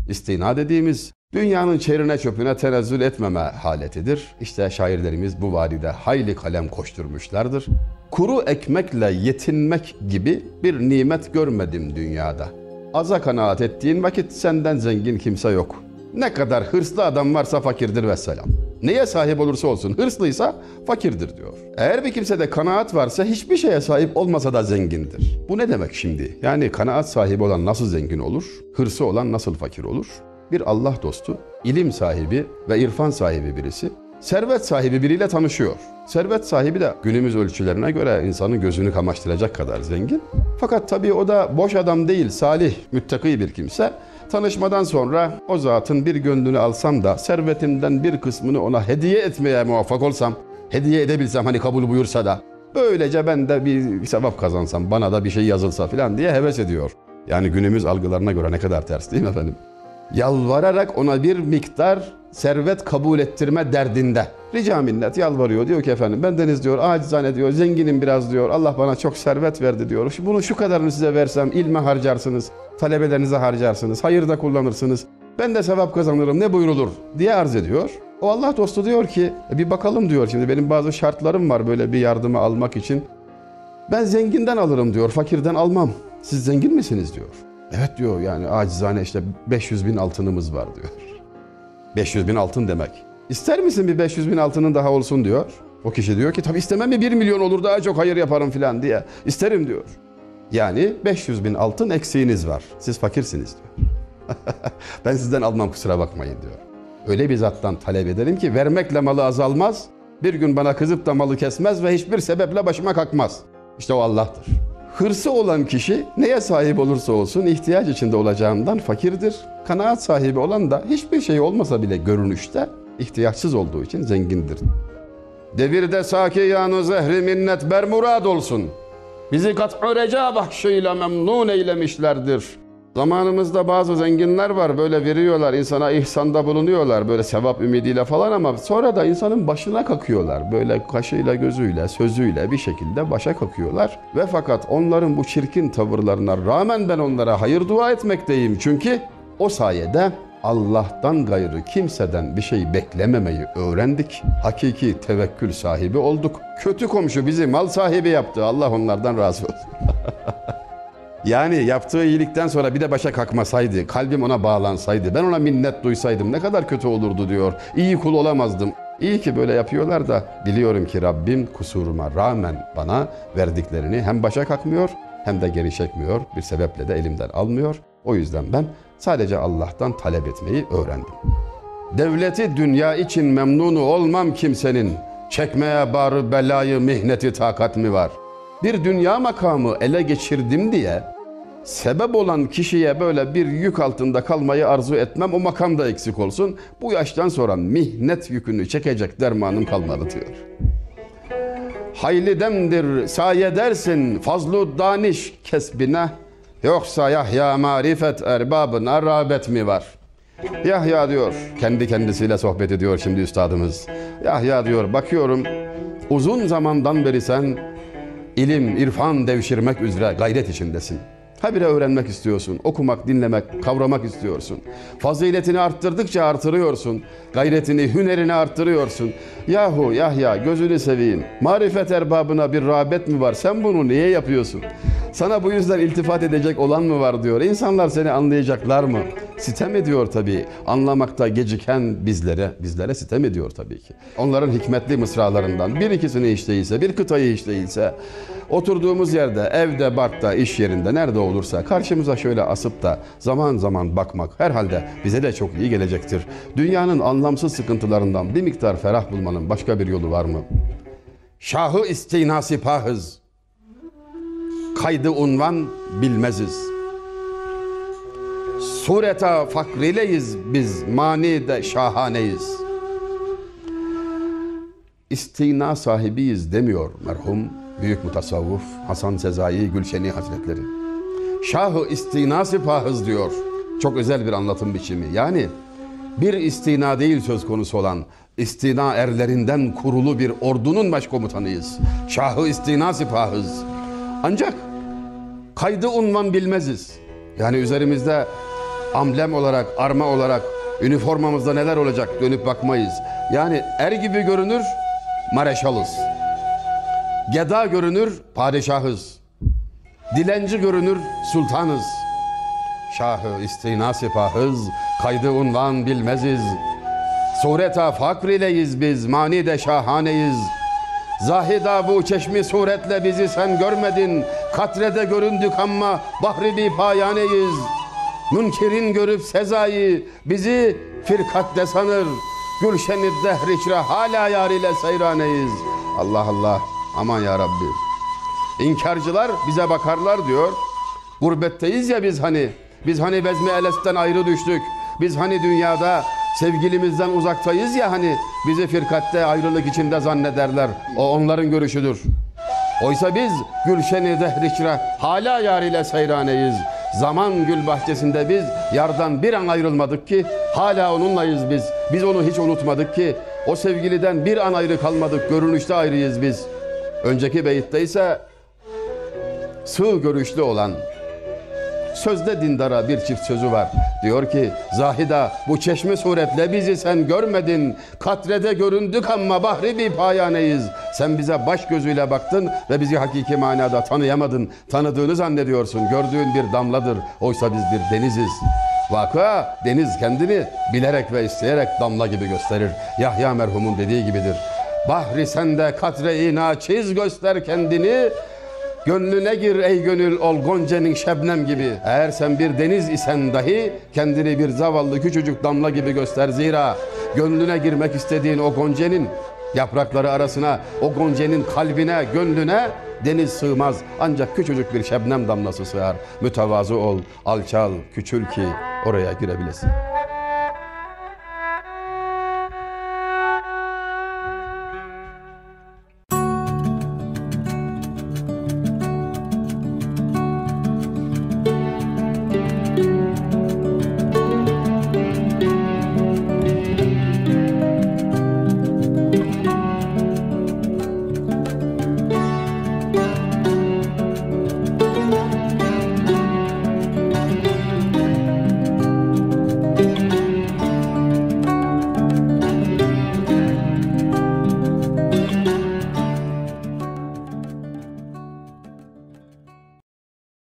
İstina dediğimiz dünyanın çevrine çöpüne tenezzül etmeme haletidir. İşte şairlerimiz bu vadide hayli kalem koşturmuşlardır. Kuru ekmekle yetinmek gibi bir nimet görmedim dünyada. Aza kanaat ettiğin vakit senden zengin kimse yok. Ne kadar hırslı adam varsa fakirdir vesselam. Neye sahip olursa olsun hırslıysa fakirdir diyor. Eğer bir kimsede kanaat varsa hiçbir şeye sahip olmasa da zengindir. Bu ne demek şimdi? Yani kanaat sahibi olan nasıl zengin olur? Hırsı olan nasıl fakir olur? Bir Allah dostu, ilim sahibi ve irfan sahibi birisi, servet sahibi biriyle tanışıyor. Servet sahibi de günümüz ölçülerine göre insanın gözünü kamaştıracak kadar zengin. Fakat tabii o da boş adam değil, salih, müttaki bir kimse. Tanışmadan sonra o zatın bir gönlünü alsam da servetimden bir kısmını ona hediye etmeye muvaffak olsam, hediye edebilsem hani kabul buyursa da, böylece ben de bir sevap kazansam, bana da bir şey yazılsa filan diye heves ediyor. Yani günümüz algılarına göre ne kadar ters değil mi efendim? Yalvararak ona bir miktar servet kabul ettirme derdinde. Rica minnet yalvarıyor, diyor ki efendim bendeniz diyor acizane diyor, zenginim biraz diyor, Allah bana çok servet verdi diyor. Bunu şu kadarını size versem ilme harcarsınız, talebelerinize harcarsınız, hayırda kullanırsınız. Ben de sevap kazanırım, ne buyurulur diye arz ediyor. O Allah dostu diyor ki bir bakalım diyor, şimdi benim bazı şartlarım var böyle bir yardımı almak için. Ben zenginden alırım diyor, fakirden almam. Siz zengin misiniz diyor. Evet diyor, yani acizane işte 500 bin altınımız var diyor. 500 bin altın demek. İster misin bir 500 bin altının daha olsun diyor. O kişi diyor ki tabii istemem mi, 1 milyon olur daha çok hayır yaparım filan diye. İsterim diyor. Yani 500 bin altın eksiğiniz var. Siz fakirsiniz diyor. Ben sizden almam kusura bakmayın diyor. Öyle bir zattan talep ederim ki vermekle malı azalmaz. Bir gün bana kızıp da malı kesmez ve hiçbir sebeple başıma kalkmaz. İşte o Allah'tır. Hırsı olan kişi neye sahip olursa olsun ihtiyaç içinde olacağından fakirdir. Kanaat sahibi olan da hiçbir şey olmasa bile görünüşte ihtiyaçsız olduğu için zengindir. Devirde sakiyanı zehri minnet bermurad olsun. Bizi kat'u reca bahşiyle memnun eylemişlerdir. Zamanımızda bazı zenginler var, böyle veriyorlar, insana ihsanda bulunuyorlar böyle sevap ümidiyle falan, ama sonra da insanın başına kakıyorlar. Böyle kaşıyla gözüyle sözüyle bir şekilde başa kakıyorlar. Ve fakat onların bu çirkin tavırlarına rağmen ben onlara hayır dua etmekteyim. Çünkü o sayede Allah'tan gayrı kimseden bir şey beklememeyi öğrendik. Hakiki tevekkül sahibi olduk. Kötü komşu bizi mal sahibi yaptı. Allah onlardan razı olsun. Yani yaptığı iyilikten sonra bir de başa kalkmasaydı, kalbim ona bağlansaydı, ben ona minnet duysaydım ne kadar kötü olurdu diyor. İyi kul olamazdım. İyi ki böyle yapıyorlar da biliyorum ki Rabbim kusuruma rağmen bana verdiklerini hem başa kalkmıyor hem de geri çekmiyor. Bir sebeple de elimden almıyor. O yüzden ben sadece Allah'tan talep etmeyi öğrendim. Devleti dünya için memnunu olmam kimsenin. Çekmeye bar belayı mihneti takat mi var? Bir dünya makamı ele geçirdim diye sebep olan kişiye böyle bir yük altında kalmayı arzu etmem. O makam da eksik olsun. Bu yaştan sonra mihnet yükünü çekecek dermanım kalmadı diyor. Hayli demdir saye dersin fazlu daniş kesbine, yoksa Yahya marifet erbabına rağbet mi var? Yahya diyor, kendi kendisiyle sohbet ediyor şimdi üstadımız. Yahya diyor, bakıyorum uzun zamandan beri sen ilim, irfan devşirmek üzere gayret içindesin. Habire öğrenmek istiyorsun, okumak, dinlemek, kavramak istiyorsun. Faziletini arttırdıkça artırıyorsun. Gayretini, hünerini arttırıyorsun. Yahu Yahya, gözünü seveyim. Marifet erbabına bir rağbet mi var? Sen bunu niye yapıyorsun? Sana bu yüzden iltifat edecek olan mı var diyor. İnsanlar seni anlayacaklar mı? Sitem ediyor tabii. Anlamakta geciken bizlere sitem ediyor tabii ki. Onların hikmetli mısralarından bir ikisini hiç değilse, bir kıtayı hiç değilse, oturduğumuz yerde, evde, barkta, iş yerinde, nerede olursa karşımıza şöyle asıp da zaman zaman bakmak herhalde bize de çok iyi gelecektir. Dünyanın anlamsız sıkıntılarından bir miktar ferah bulmanın başka bir yolu var mı? Şahı istinası pahız, kaydı unvan bilmeziz. Sureta fakrileyiz biz, mani de şahaneyiz. İstina sahibiyiz demiyor merhum büyük mutasavvuf Hasan Sezai Gülşeni Hazretleri. Şahı istinası pahız diyor. Çok özel bir anlatım biçimi. Yani bir istina değil söz konusu olan, istina erlerinden kurulu bir ordunun başkomutanıyız. Şahı istinası pahız. Ancak kaydı unvan bilmeziz. Yani üzerimizde amblem olarak, arma olarak, üniformamızda neler olacak dönüp bakmayız. Yani er gibi görünür, mareşalız. Geda görünür, padişahız. Dilenci görünür, sultanız. Şahı istina sipahız, kaydı unvan bilmeziz. Sureta fakr ileyiz biz, mani de şahaneyiz. Zahida bu çeşmi suretle bizi sen görmedin. Katrede göründük ama bahri bir payaneyiz. Münkerin görüp sezayı bizi firkatte sanır. Gülşen-i dehr-i hala yar ile seyraneyiz. Allah Allah, aman ya Rabbi. İnkarcılar bize bakarlar diyor. Gurbetteyiz ya biz hani. Biz hani Bezmi Eles'ten ayrı düştük. Biz hani dünyada sevgilimizden uzaktayız ya hani. Bizi firkatte ayrılık içinde zannederler. O onların görüşüdür. Oysa biz Gülşen-i Dehr-i hala yar ile seyraneyiz. Zaman gül bahçesinde biz yardan bir an ayrılmadık ki hala onunlayız biz. Biz onu hiç unutmadık ki o sevgiliden bir an ayrı kalmadık. Görünüşte ayrıyız biz. Önceki beyitte ise sığ görüşlü olan, sözde dindara bir çift sözü var. Diyor ki Zahida bu çeşme suretle bizi sen görmedin. Katrede göründük ama bahri bir payaneyiz. Sen bize baş gözüyle baktın ve bizi hakiki manada tanıyamadın. Tanıdığını zannediyorsun. Gördüğün bir damladır. Oysa biz bir deniziz. Vakıa deniz kendini bilerek ve isteyerek damla gibi gösterir. Yahya merhumun dediği gibidir. Bahri sende katre-i naçiz göster kendini. Gönlüne gir ey gönül ol Gonce'nin şebnem gibi. Eğer sen bir deniz isen dahi kendini bir zavallı küçücük damla gibi göster. Zira gönlüne girmek istediğin o Gonce'nin yaprakları arasına, o Gonce'nin kalbine, gönlüne deniz sığmaz. Ancak küçücük bir şebnem damlası sığar. Mütevazı ol, alçal, küçül ki oraya girebilesin.